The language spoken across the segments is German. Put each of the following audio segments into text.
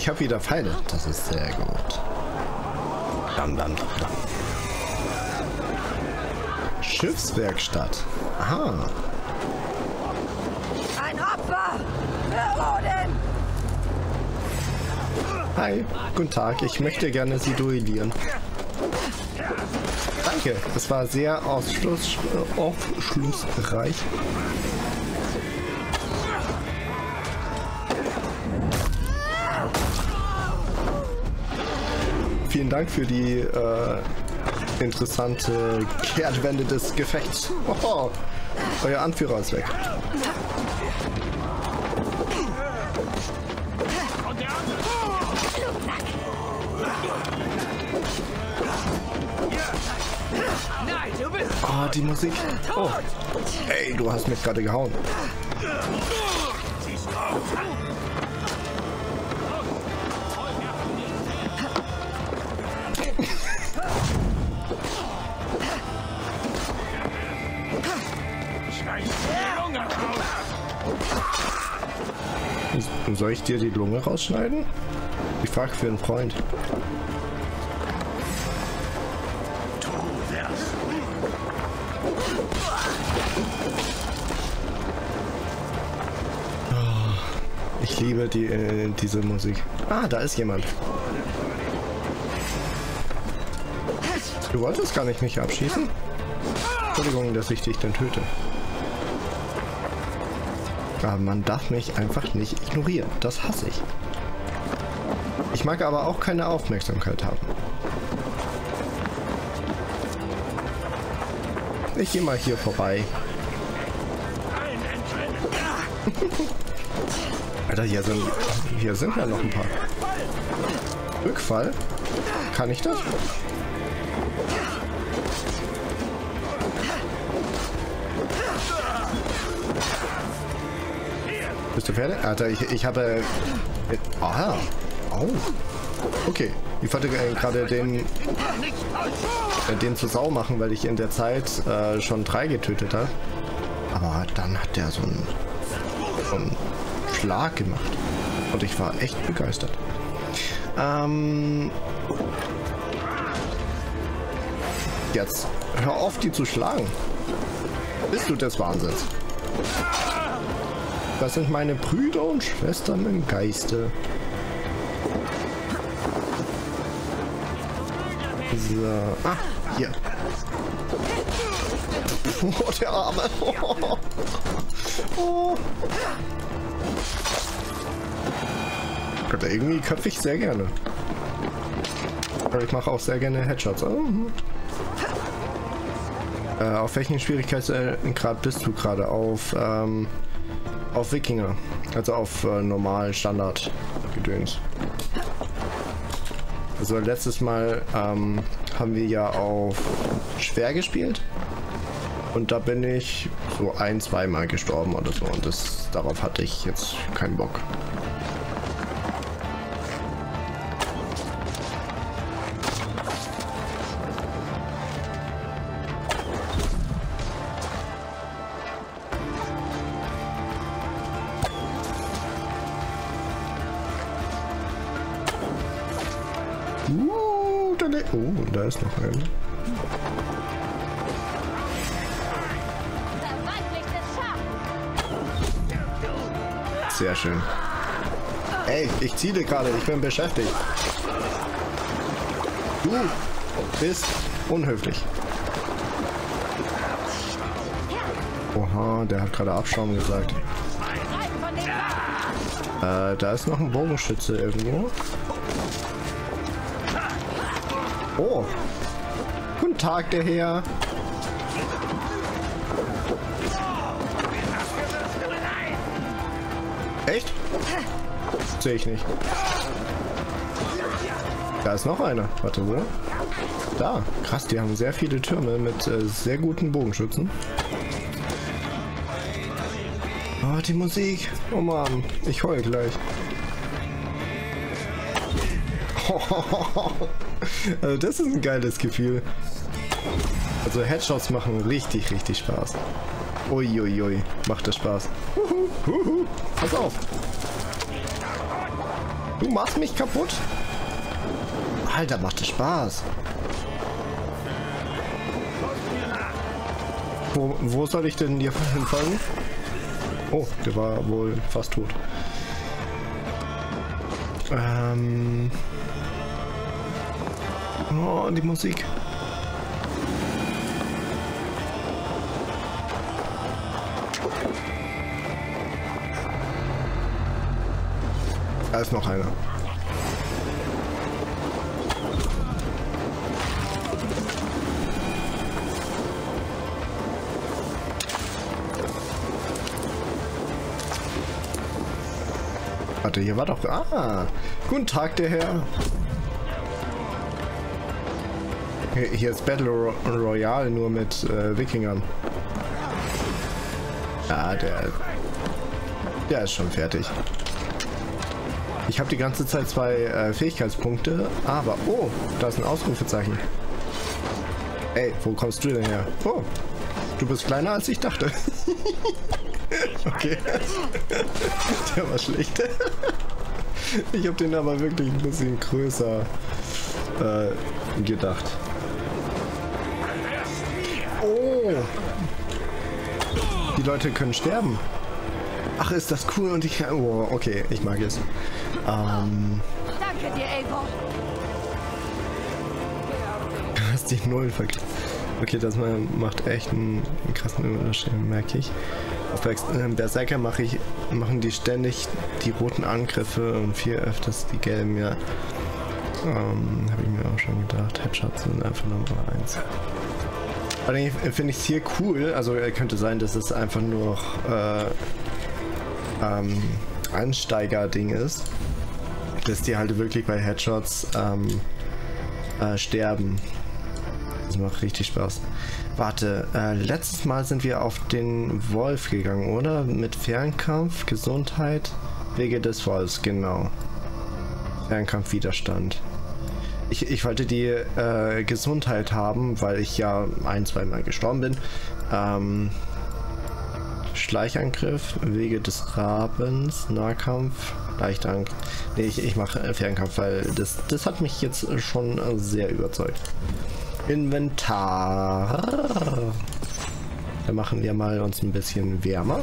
ich habe wieder Pfeile. Das ist sehr gut. Dann. Schiffswerkstatt. Aha. Ein Opfer für Odin! Hi, guten Tag. Ich möchte gerne Sie duellieren. Danke, das war sehr aufschlussreich. Vielen Dank für die interessante Kehrtwende des Gefechts. Oh, euer Anführer ist weg. Oh, die Musik. Oh. Ey, du hast mich gerade gehauen. Soll ich dir die Lunge rausschneiden? Ich frage für einen Freund. Ich liebe diese Musik. Ah, da ist jemand. Du wolltest gar nicht mich abschießen? Entschuldigung, dass ich dich dann töte. Aber man darf mich einfach nicht ignorieren. Das hasse ich. Ich mag aber auch keine Aufmerksamkeit haben. Ich gehe mal hier vorbei. Alter, hier sind ja noch ein paar. Rückfall? Kann ich das? Bist du fertig? Alter, ich habe... Aha. Oh. Okay. Ich wollte gerade den zur Sau machen, weil ich in der Zeit schon 3 getötet habe. Aber dann hat der so einen Schlag gemacht. Und ich war echt begeistert. Jetzt. Hör auf, die zu schlagen. Bist du des Wahnsinns? Das sind meine Brüder und Schwestern im Geiste. So. Ah, hier. Oh, der Arme. Oh. Gott, irgendwie köpfe ich sehr gerne. Aber ich mache auch sehr gerne Headshots. Oh. Auf welchen Schwierigkeitsgrad bist du gerade? Auf Wikinger. Also auf normal Standard Gedöns. Also letztes Mal haben wir ja auf schwer gespielt. Und da bin ich so 1-2 Mal gestorben oder so. Und darauf hatte ich jetzt keinen Bock. Oh, da ist noch einer. Sehr schön. Ey, ich ziele gerade, ich bin beschäftigt. Du bist unhöflich. Oha, der hat gerade Abschaum gesagt. Da ist noch ein Bogenschütze irgendwo. Oh, guten Tag, der Herr. Echt? Sehe ich nicht. Da ist noch einer. Warte, wo? Da. Krass, die haben sehr viele Türme mit sehr guten Bogenschützen. Oh, die Musik. Oh Mann, ich heul gleich. Also das ist ein geiles Gefühl. Also Headshots machen richtig, richtig Spaß. Uiuiui, macht das Spaß. Pass auf. Du machst mich kaputt? Alter, macht das Spaß. Wo soll ich denn dir hinfolgen? Oh, der war wohl fast tot. Oh, die Musik. Da ist noch einer. Warte, hier war doch... Ah! Guten Tag, der Herr. Hier ist Battle Royale nur mit Wikingern. Ja, der ist schon fertig. Ich habe die ganze Zeit 2 Fähigkeitspunkte, aber... Oh, da ist ein Ausrufezeichen. Ey, wo kommst du denn her? Oh, du bist kleiner als ich dachte. Okay. Der war schlecht. Ich habe den aber wirklich ein bisschen größer gedacht. Oh! Die Leute können sterben. Ach, ist das cool und ich kann... Oh, okay, ich mag es. Danke dir, Eivor. Du hast die Null vergessen. Okay, das macht echt einen krassen Unterschied, merke ich. Auf Berserker machen die ständig die roten Angriffe und viel öfters die gelben, ja. Habe ich mir auch schon gedacht. Headshots sind einfach Nummer 1. Allerdings finde ich es hier cool, also könnte sein, dass es einfach nur Ansteiger-Ding ist, dass die halt wirklich bei Headshots sterben. Das macht richtig Spaß. Warte, letztes Mal sind wir auf den Wolf gegangen, oder? Mit Fernkampf, Gesundheit, Wege des Wolfs, genau. Fernkampf, Widerstand. Ich wollte die Gesundheit haben, weil ich ja 1-2 Mal gestorben bin. Schleichangriff, Wege des Rabens, Nahkampf, Leichtangriff. Nee, ich mache Fernkampf, weil das hat mich jetzt schon sehr überzeugt. Inventar. Da machen wir mal uns ein bisschen wärmer.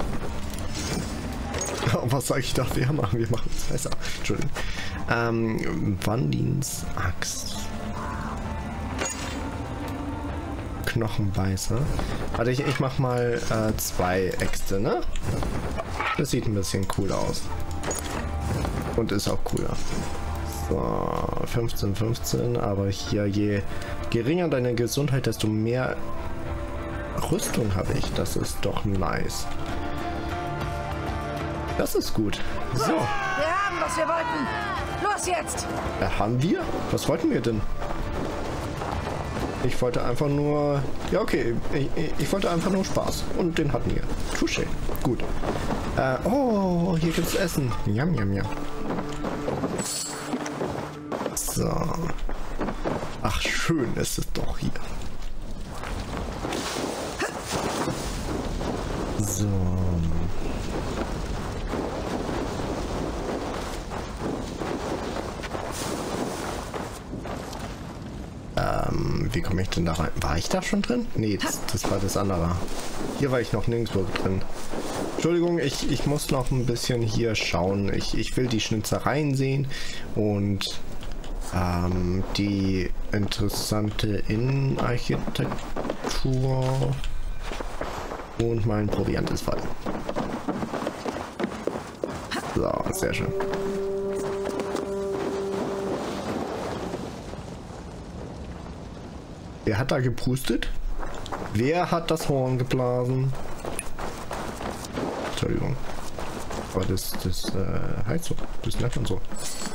Oh, was sage ich da wärmer? Wir machen es besser. Entschuldigung. Wandins Axt. Knochenbeißer. Warte, ich mach mal 2 Äxte, ne? Das sieht ein bisschen cool aus. Und ist auch cooler. So, 15, aber hier je geringer deine Gesundheit, desto mehr Rüstung habe ich. Das ist doch nice. Das ist gut. So. Wir haben, was wir wollten. Los jetzt! Haben wir? Was wollten wir denn? Ich wollte einfach nur... Ja, okay. Ich wollte einfach nur Spaß. Und den hatten wir. Touché. Gut. Oh, hier gibt's Essen. Jam, jam, jam. So. Ach, schön ist es doch hier. So. Wie komme ich denn da rein? War ich da schon drin? Nee, das war das andere. Hier war ich noch nirgendwo drin. Entschuldigung, ich muss noch ein bisschen hier schauen. Ich will die Schnitzereien sehen und die interessante Innenarchitektur und mein Proviant ist voll. So, sehr schön. Wer hat da gepustet? Wer hat das Horn geblasen? Entschuldigung. Aber das heißt so. Das nennt man so.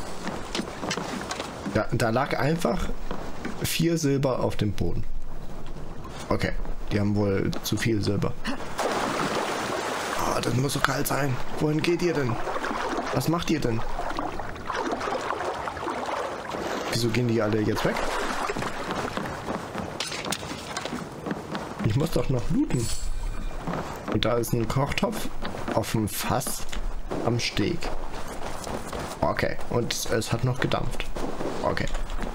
Ja, da lag einfach 4 Silber auf dem Boden. Okay. Die haben wohl zu viel Silber. Oh, das muss so kalt sein. Wohin geht ihr denn? Was macht ihr denn? Wieso gehen die alle jetzt weg? Ich muss doch noch looten. Und da ist ein Kochtopf auf dem Fass am Steg. Okay, und es hat noch gedampft. Okay.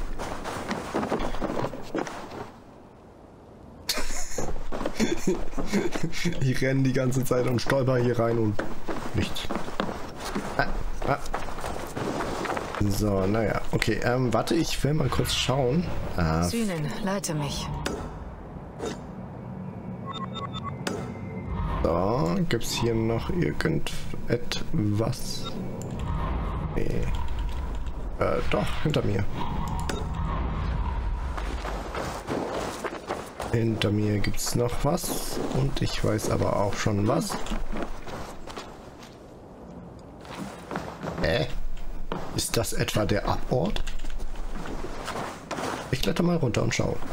Ich renne die ganze Zeit und stolper hier rein und nichts. So, naja, okay, warte, ich will mal kurz schauen. Sühnen, leite mich. So, gibt's hier noch irgendetwas? Nee. Doch, hinter mir. Hinter mir gibt's noch was und ich weiß aber auch schon was. Ist das etwa der Abort? Ich kletter mal runter und schaue.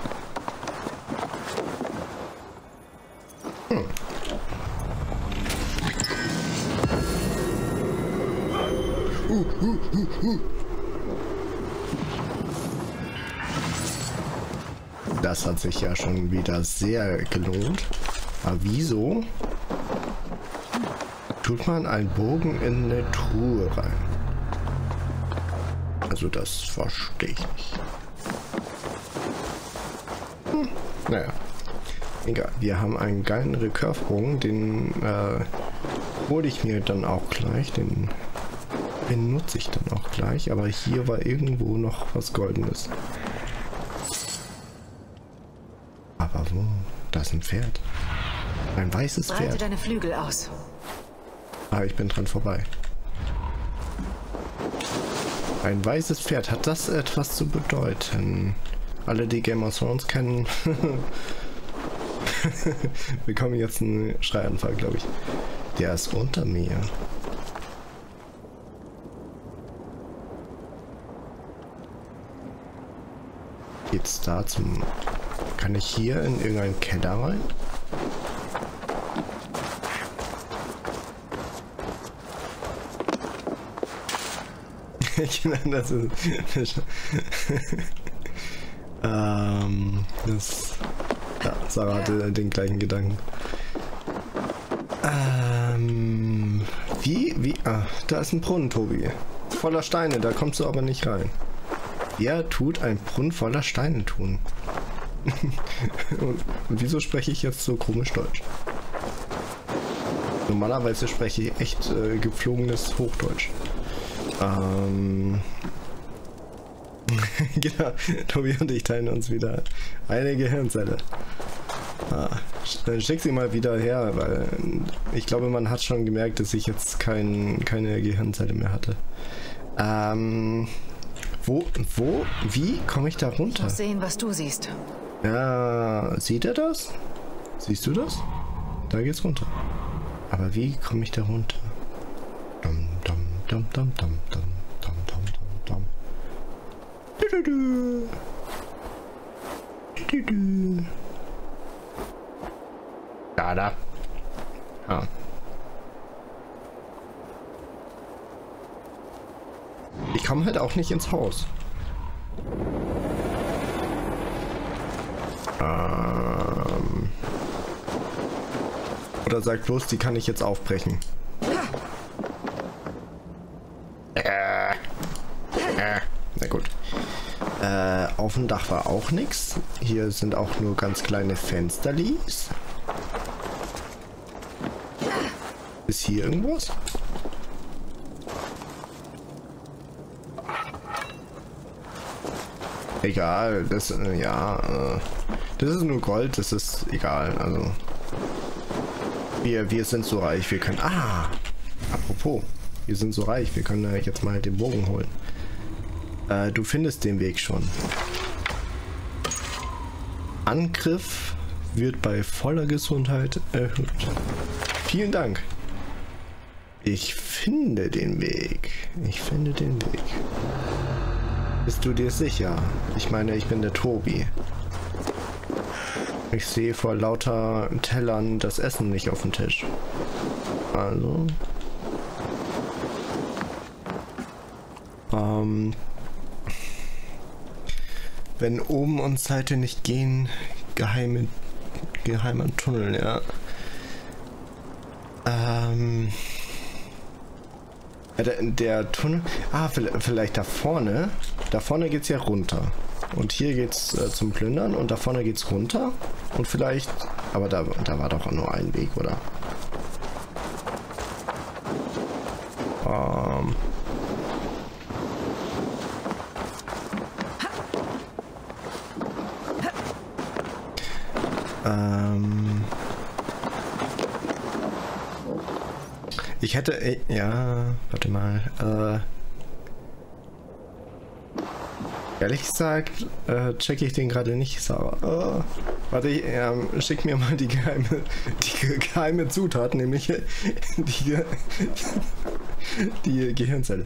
Das hat sich ja schon wieder sehr gelohnt. Aber wieso tut man einen Bogen in eine Truhe rein? Also das verstehe ich nicht. Naja, egal. Wir haben einen geilen Recurve-Bogen, den hole ich mir dann auch gleich. Den benutze ich dann auch gleich. Aber hier war irgendwo noch was Goldenes. Aber wo? Da ist ein Pferd. Ein weißes Pferd. Breite deine Flügel aus. Ah, ich bin dran vorbei. Ein weißes Pferd. Hat das etwas zu bedeuten? Alle, die Game of Thrones kennen, bekommen jetzt einen Schreianfall, glaube ich. Der ist unter mir. Geht's da zum... Kann ich hier in irgendeinen Keller rein? Das ist... Ja, Sarah hatte den gleichen Gedanken. Da ist ein Brunnen, Tobi. Voller Steine, da kommst du aber nicht rein. Wer tut ein Brunnen voller Steine tun? Und wieso spreche ich jetzt so komisch Deutsch? Normalerweise spreche ich echt gepflogenes Hochdeutsch. Genau, Tobi und ich teilen uns wieder eine Gehirnzelle. Dann schick sie mal wieder her, weil ich glaube, man hat schon gemerkt, dass ich jetzt keine Gehirnzelle mehr hatte. Wie komme ich da runter? Ich muss sehen, was du siehst. Ja, sieht er das? Siehst du das? Da geht's runter. Aber wie komme ich da runter? Dum, dum, dum, dum, dum, dum, dum, dum, dum. Du, du, du. Du, du. Da. Ah. Ich komme halt auch nicht ins Haus. Oder sagt bloß, die kann ich jetzt aufbrechen. Na gut. Auf dem Dach war auch nichts. Hier sind auch nur ganz kleine Fensterlis. Ist hier irgendwas? Egal, das ist nur Gold, das ist egal, also wir sind so reich, wir können, apropos, wir sind so reich, wir können jetzt mal den Bogen holen. Du findest den Weg schon. Angriff wird bei voller Gesundheit erhöht. Vielen Dank. Ich finde den Weg. Bist du dir sicher? Ich meine, ich bin der Tobi. Ich sehe vor lauter Tellern das Essen nicht auf dem Tisch. Also. Wenn oben und Seite nicht gehen, geheimer Tunnel, ja. Ja, der Tunnel... Ah, vielleicht da vorne. Da vorne geht's ja runter. Und hier geht's zum Plündern und da vorne geht's runter. Und vielleicht... Aber da war doch nur ein Weg, oder? Ich hätte... Ja, warte mal. Ehrlich gesagt, checke ich den gerade nicht sauber. Warte, schick mir mal die geheime Zutat, nämlich die Gehirnzelle.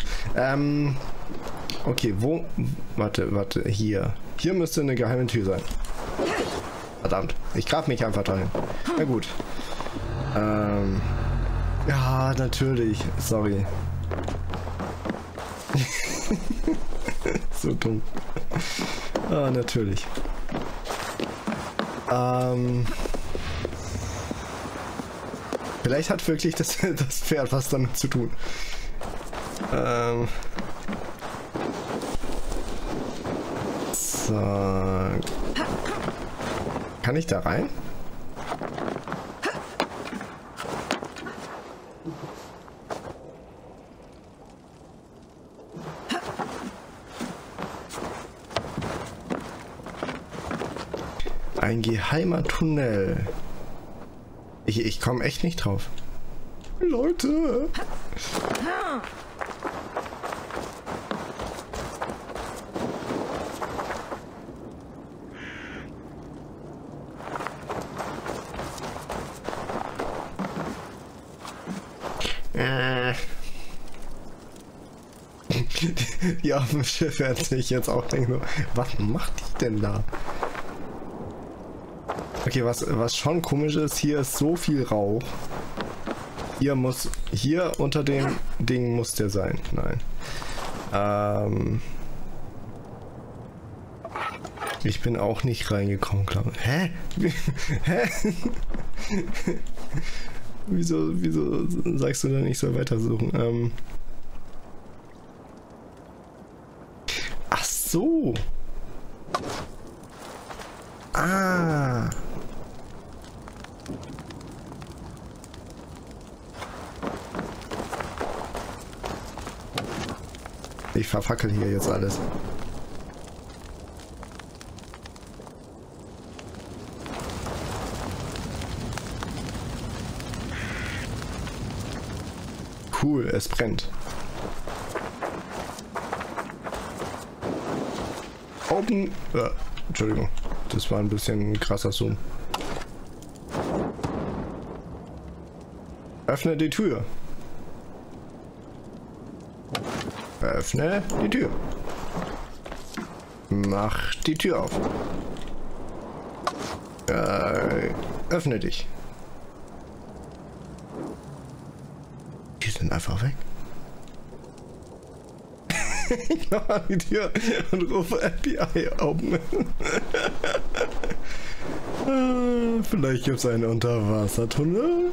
Okay, wo... Warte, hier. Hier müsste eine geheime Tür sein. Verdammt, ich grab mich einfach dahin. Na gut. Ja, natürlich. Sorry. So dumm. Ah, natürlich. Vielleicht hat wirklich das Pferd was damit zu tun. So. Kann ich da rein? Ein geheimer Tunnel. Ich komme echt nicht drauf. Leute. Die auf dem Schiff werden sich jetzt auch denken, was macht die denn da? Okay, was schon komisch ist, hier ist so viel Rauch. Hier unter dem Ding muss der sein. Nein. Ich bin auch nicht reingekommen, glaube ich. Hä? Hä? Wieso sagst du denn, ich soll weitersuchen? Ach so. Ah. Ich verfackel hier jetzt alles. Cool, es brennt. Open. Entschuldigung, das war ein bisschen krasser Zoom. Öffne die Tür. Öffne die Tür. Mach die Tür auf. Öffne dich. Die sind einfach weg. Ich mach an die Tür und rufe FBI open. Vielleicht gibt es einen Unterwassertunnel.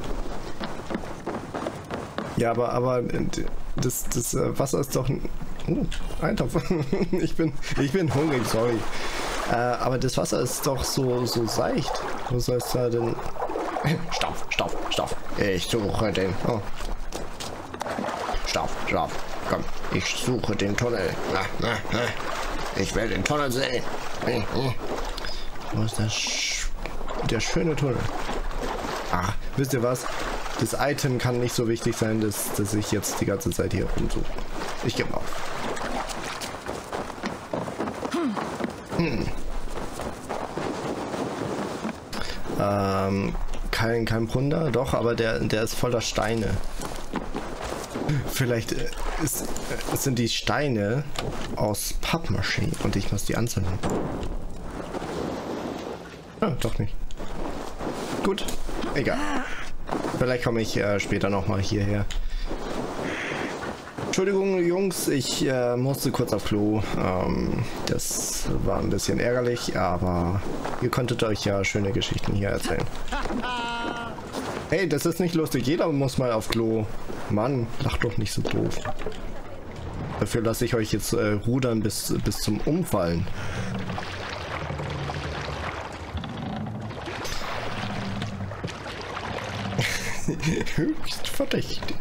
Ja, aber das Wasser ist doch ein Eintopf. Ich bin hungrig, sorry. Aber das Wasser ist doch so seicht. Was heißt da denn? Stopp. Ich suche den. Oh. Stopp. Komm, ich suche den Tunnel. Ich will den Tunnel sehen. Wo ist der schöne Tunnel? Ach, wisst ihr was? Das Item kann nicht so wichtig sein, dass ich jetzt die ganze Zeit hier rumsuche. Ich gebe auf. Kein Plunder, doch, aber der ist voller Steine. Vielleicht sind die Steine aus Pappmaché und ich muss die anzünden. Ah, doch nicht. Gut, egal. Vielleicht komme ich später nochmal hierher. Entschuldigung, Jungs, ich musste kurz auf Klo. Das war ein bisschen ärgerlich, aber ihr konntet euch ja schöne Geschichten hier erzählen. Hey, das ist nicht lustig. Jeder muss mal auf Klo. Mann, lach doch nicht so doof. Dafür lasse ich euch jetzt rudern bis zum Umfallen. Höchst verdächtig.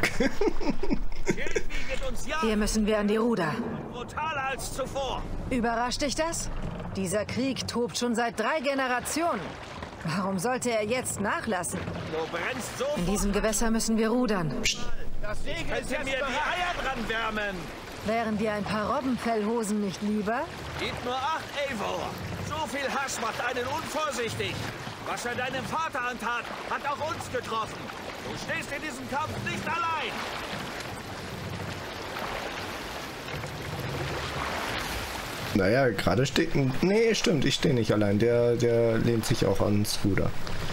Hier müssen wir an die Ruder. Brutaler als zuvor. Überrascht dich das? Dieser Krieg tobt schon seit 3 Generationen. Warum sollte er jetzt nachlassen? Du brennst so. In diesem Gewässer müssen wir rudern. Das Segel ist jetzt mir die Eier dran wärmen. Wären dir ein paar Robbenfellhosen nicht lieber? Gib nur Acht, Eivor. So viel Hass macht einen unvorsichtig. Was er deinem Vater antat, hat auch uns getroffen. Du stehst in diesem Kampf nicht allein. Naja, gerade steht... Nee, stimmt, ich stehe nicht allein. Der lehnt sich auch ans Ruder.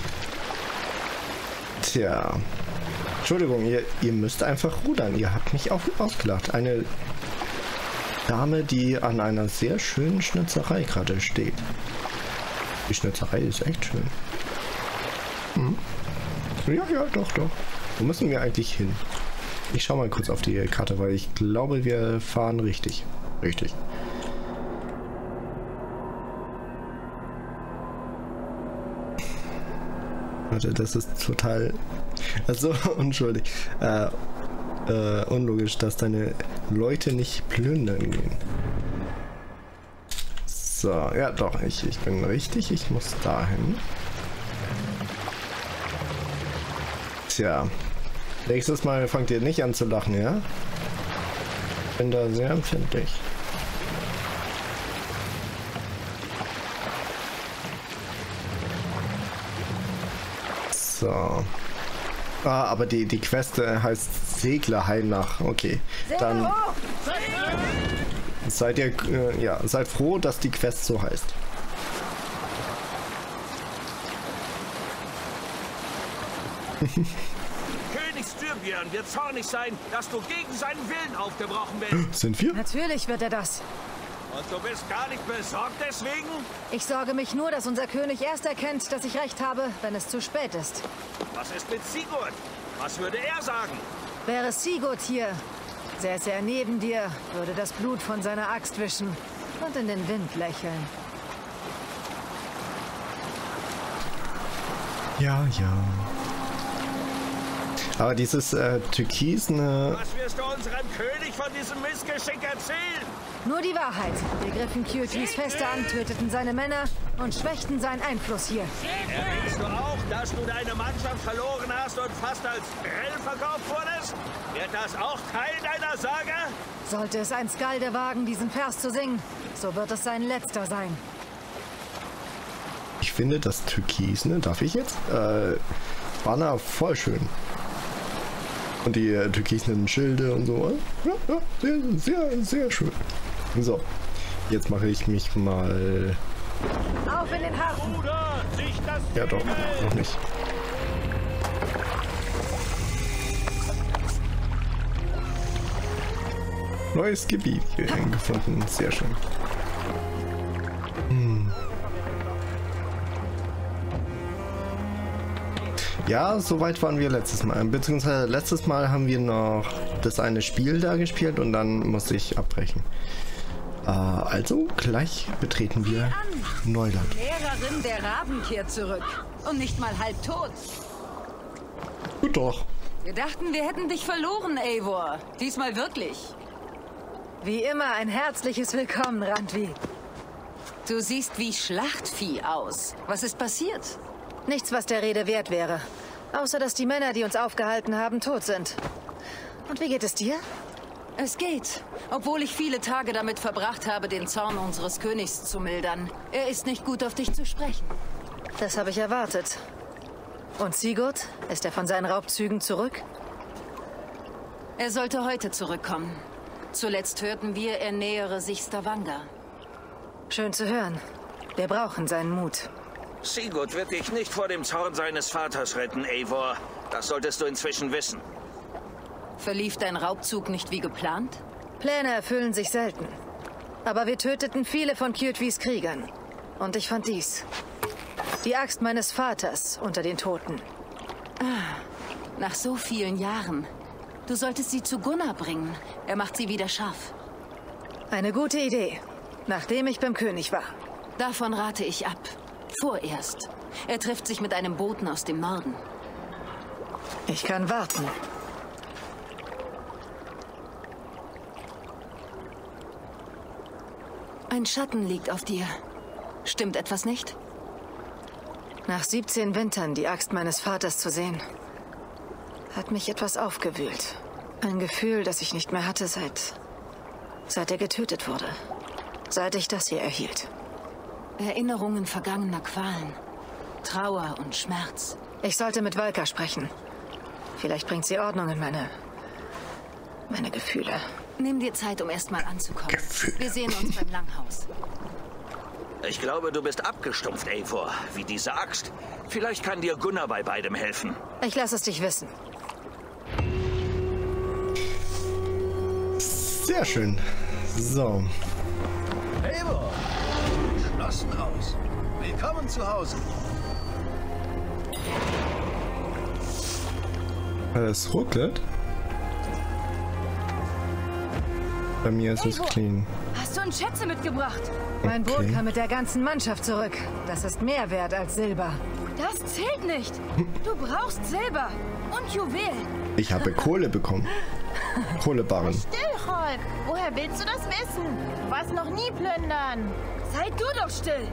Tja. Entschuldigung, ihr müsst einfach rudern. Ihr habt mich auch ausgelacht. Eine Dame, die an einer sehr schönen Schnitzerei gerade steht. Die Schnitzerei ist echt schön. Hm. Ja, doch. Wo müssen wir eigentlich hin? Ich schau mal kurz auf die Karte, weil ich glaube, wir fahren richtig. Richtig. Warte, das ist total... Also, unschuldig. Unlogisch, dass deine Leute nicht plündern gehen. So, ja doch, ich bin richtig. Ich muss dahin. Tja. Nächstes Mal fangt ihr nicht an zu lachen, ja? Bin da sehr empfindlich. So. Ah, aber die Quest heißt Seglerheim nach. Okay. Dann seid ihr seid froh, dass die Quest so heißt. König Styrbjörn wird zornig sein, dass du gegen seinen Willen aufgebrochen bist. Sind wir? Natürlich wird er das. Und du bist gar nicht besorgt deswegen? Ich sorge mich nur, dass unser König erst erkennt, dass ich recht habe, wenn es zu spät ist. Was ist mit Sigurd? Was würde er sagen? Wäre Sigurd hier, säße er neben dir, würde das Blut von seiner Axt wischen und in den Wind lächeln. Ja. Aber dieses türkisene... Was wirst du unserem König von diesem Missgeschick erzählen? Nur die Wahrheit. Wir griffen Kyrtis feste an, töteten seine Männer und schwächten seinen Einfluss hier. Erwähnst du auch, dass du deine Mannschaft verloren hast und fast als Grell verkauft wurdest? Wird das auch Teil deiner Sage? Sollte es ein Skalde wagen, diesen Vers zu singen, so wird es sein letzter sein. Ich finde das Türkisene, darf ich jetzt? Banner voll schön. Und die türkisenen Schilde und so. Ja, sehr schön. So, jetzt mache ich mich mal... Auf in den Hafen! Ja doch, noch nicht. Neues Gebiet hier gefunden, sehr schön. Ja, soweit waren wir letztes Mal. Beziehungsweise letztes Mal haben wir noch das eine Spiel da gespielt und dann musste ich abbrechen. Also, gleich betreten wir Neuland. Die Lehrerin der Raben kehrt zurück. Und nicht mal halb tot. Gut doch. Wir dachten, wir hätten dich verloren, Eivor. Diesmal wirklich. Wie immer ein herzliches Willkommen, Randvi. Du siehst wie Schlachtvieh aus. Was ist passiert? Nichts, was der Rede wert wäre. Außer, dass die Männer, die uns aufgehalten haben, tot sind. Und wie geht es dir? Es geht. Obwohl ich viele Tage damit verbracht habe, den Zorn unseres Königs zu mildern. Er ist nicht gut auf dich zu sprechen. Das habe ich erwartet. Und Sigurd? Ist er von seinen Raubzügen zurück? Er sollte heute zurückkommen. Zuletzt hörten wir, er nähere sich Stavanger. Schön zu hören. Wir brauchen seinen Mut. Sigurd wird dich nicht vor dem Zorn seines Vaters retten, Eivor. Das solltest du inzwischen wissen. Verlief dein Raubzug nicht wie geplant? Pläne erfüllen sich selten. Aber wir töteten viele von Kyrtvis Kriegern. Und ich fand dies. Die Axt meines Vaters unter den Toten. Nach so vielen Jahren. Du solltest sie zu Gunnar bringen. Er macht sie wieder scharf. Eine gute Idee. Nachdem ich beim König war. Davon rate ich ab. Vorerst. Er trifft sich mit einem Boten aus dem Norden. Ich kann warten. Ein Schatten liegt auf dir. Stimmt etwas nicht? Nach 17 Wintern die Axt meines Vaters zu sehen, hat mich etwas aufgewühlt. Ein Gefühl, das ich nicht mehr hatte, seit er getötet wurde. Seit ich das hier erhielt. Erinnerungen vergangener Qualen. Trauer und Schmerz. Ich sollte mit Valka sprechen. Vielleicht bringt sie Ordnung in meine Gefühle. Nimm dir Zeit, um erstmal anzukommen. Gefühle. Wir sehen uns beim Langhaus. Ich glaube, du bist abgestumpft, Eivor, wie diese Axt. Vielleicht kann dir Gunnar bei beidem helfen. Ich lasse es dich wissen. Sehr schön. So. Eivor, geschlossen aus. Willkommen zu Hause. Es ruckelt. Bei mir ist es clean. Hast du uns Schätze mitgebracht? Mein Boot Okay. kam mit der ganzen Mannschaft zurück. Das ist mehr wert als Silber. Das zählt nicht. Du brauchst Silber und Juwelen. Ich habe Kohle bekommen. Kohlebarren. Still, Hulk. Woher willst du das wissen? Du warst noch nie plündern. Sei du doch still.